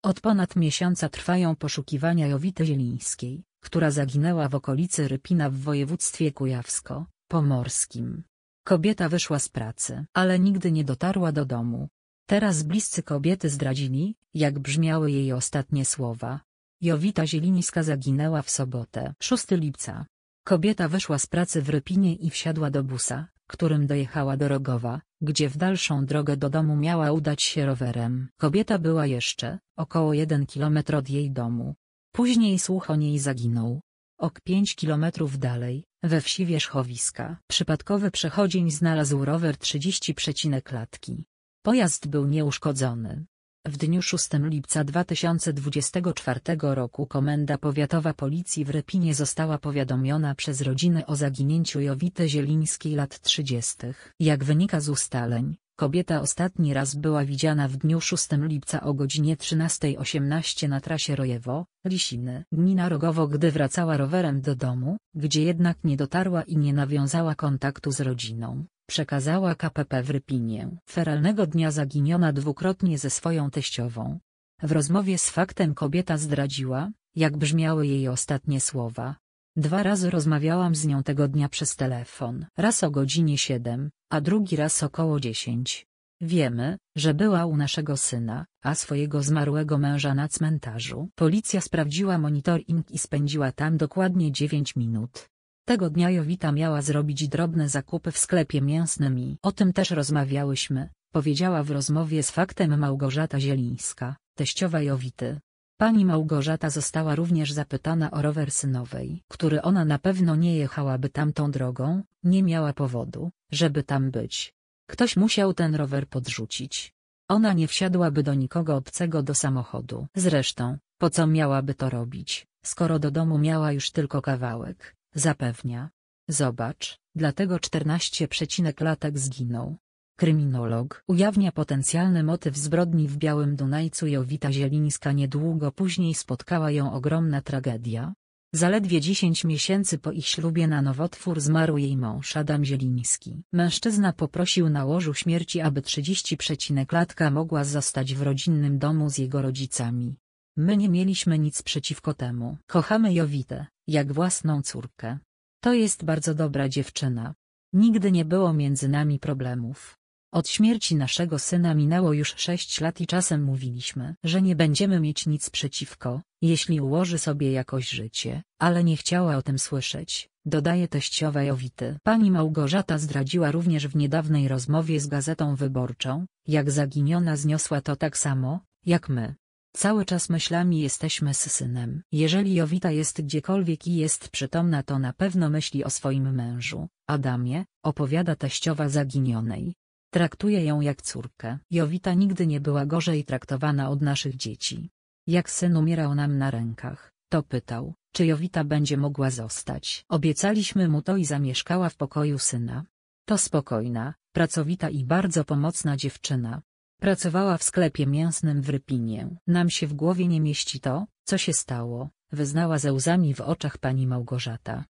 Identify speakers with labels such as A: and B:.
A: Od ponad miesiąca trwają poszukiwania Jowity Zielińskiej, która zaginęła w okolicy Rypina w województwie kujawsko-pomorskim. Kobieta wyszła z pracy, ale nigdy nie dotarła do domu. Teraz bliscy kobiety zdradzili, jak brzmiały jej ostatnie słowa. Jowita Zielińska zaginęła w sobotę, 6 lipca. Kobieta wyszła z pracy w Rypinie i wsiadła do busa, którym dojechała do Rogowa, gdzie w dalszą drogę do domu miała udać się rowerem. Kobieta była jeszcze około 1 kilometr od jej domu. Później słuch o niej zaginął. Ok 5 kilometrów dalej, we wsi Wierzchowiska, przypadkowy przechodzień znalazł rower 30 klatki. Pojazd był nieuszkodzony. W dniu 6 lipca 2024 roku Komenda Powiatowa Policji w Rypinie została powiadomiona przez rodzinę o zaginięciu Jowity Zielińskiej lat 30. Jak wynika z ustaleń, kobieta ostatni raz była widziana w dniu 6 lipca o godzinie 13:18 na trasie Rojewo-Lisiny, gmina Rogowo, gdy wracała rowerem do domu, gdzie jednak nie dotarła i nie nawiązała kontaktu z rodziną. Przekazała KPP w Rypinie. Feralnego dnia zaginiona dwukrotnie ze swoją teściową. W rozmowie z Faktem kobieta zdradziła, jak brzmiały jej ostatnie słowa. 2 razy rozmawiałam z nią tego dnia przez telefon. Raz o godzinie 7, a drugi raz około 10. Wiemy, że była u naszego syna, a swojego zmarłego męża na cmentarzu. Policja sprawdziła monitoring i spędziła tam dokładnie 9 minut. Tego dnia Jowita miała zrobić drobne zakupy w sklepie mięsnym i o tym też rozmawiałyśmy, powiedziała w rozmowie z Faktem Małgorzata Zielińska, teściowa Jowity. Pani Małgorzata została również zapytana o rower synowej, który ona na pewno nie jechałaby tamtą drogą, nie miała powodu, żeby tam być. Ktoś musiał ten rower podrzucić. Ona nie wsiadłaby do nikogo obcego do samochodu. Zresztą, po co miałaby to robić, skoro do domu miała już tylko kawałek, zapewnia. Zobacz, dlatego 14 latek zginął. Kryminolog ujawnia potencjalny motyw zbrodni w Białym Dunajcu. Jowita Zielińska niedługo później spotkała ją ogromna tragedia. Zaledwie 10 miesięcy po ich ślubie na nowotwór zmarł jej mąż Adam Zieliński. Mężczyzna poprosił na łożu śmierci, aby 30 latka mogła zostać w rodzinnym domu z jego rodzicami. My nie mieliśmy nic przeciwko temu. Kochamy Jowitę, jak własną córkę. To jest bardzo dobra dziewczyna. Nigdy nie było między nami problemów. Od śmierci naszego syna minęło już 6 lat i czasem mówiliśmy, że nie będziemy mieć nic przeciwko, jeśli ułoży sobie jakoś życie, ale nie chciała o tym słyszeć, dodaje teściowa Jowity. Pani Małgorzata zdradziła również w niedawnej rozmowie z Gazetą Wyborczą, jak zaginiona zniosła to tak samo, jak my. Cały czas myślami jesteśmy z synem. Jeżeli Jowita jest gdziekolwiek i jest przytomna, to na pewno myśli o swoim mężu, Adamie, opowiada teściowa zaginionej. Traktuje ją jak córkę. Jowita nigdy nie była gorzej traktowana od naszych dzieci. Jak syn umierał nam na rękach, to pytał, czy Jowita będzie mogła zostać. Obiecaliśmy mu to i zamieszkała w pokoju syna. To spokojna, pracowita i bardzo pomocna dziewczyna. Pracowała w sklepie mięsnym w Rypinie. Nam się w głowie nie mieści to, co się stało, wyznała ze łzami w oczach pani Małgorzata.